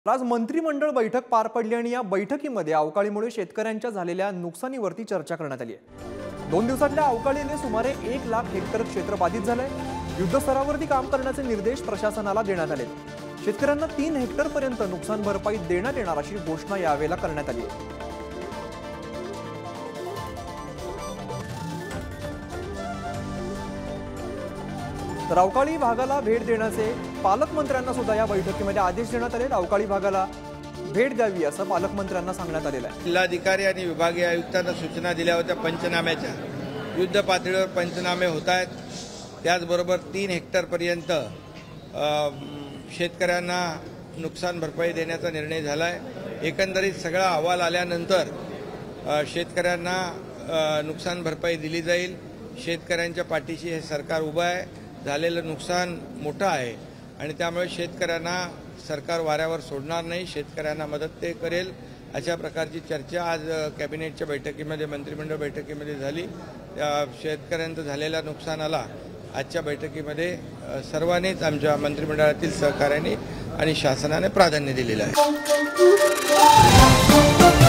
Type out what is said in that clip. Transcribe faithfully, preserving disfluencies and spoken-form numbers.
आज मंत्रिमंडळ बैठक पार पडली आणि या बैठकीमध्ये अवकाळीमुळे शेतकऱ्यांच्या झालेल्या नुकसानीवरती चर्चा करण्यात आली आहे। दोन दिवसातल्या अवकाळीने सुमारे एक लाख हेक्टर क्षेत्र बाधित झालंय। युद्धस्तरावरती काम करण्याचे निर्देश प्रशासनाला देण्यात आले। शेतकऱ्यांना तीन हेक्टर पर्यंत नुकसान भरपाई देण्यात येणार अशी घोषणा यावेळेला करण्यात आली आहे। तर अवकाळी भागाला भेट देण्याचे पालकमंत्र्यांना सुद्धा या बैठकीमध्ये आदेश देण्यात आले। अवकाळी भागाला भेट द्यावी असं पालकमंत्र्यांना सांगण्यात आलेलं आहे। जिल्हाधिकारी आणि विभागीय आयुक्तांना सूचना दिल्या होत्या पंचनाम्याच्या। युद्ध पातळीवर पंचनामे होत आहेत। त्याचबरोबर तीन हेक्टर पर्यंत शेतकऱ्यांना नुकसान भरपाई देण्याचा निर्णय झाला आहे। एकंदरीत सगळा अहवाल आल्यानंतर शेतकऱ्यांना नुकसान भरपाई दिली जाईल। शेतकऱ्यांच्या पाठीशी हे सरकार उभं आहे। झालेलं नुकसान मोठं आहे आणि त्यामुळे शेतकऱ्यांना सरकार वाऱ्यावर सोडणार नाही, शेतकऱ्यांना मदत ते करेल अशा प्रकारची चर्चा आज कॅबिनेटच्या बैठकीमध्ये मंत्रिमंडळ बैठकीमध्ये झाली। शेतकऱ्यांचं झालेल्या नुकसानाला आजच्या बैठकीमध्ये सर्वांनीच आमच्या मंत्रिमंडळातील सहकार्याने आणि शासनाने प्राधान्य दिलेलं आहे।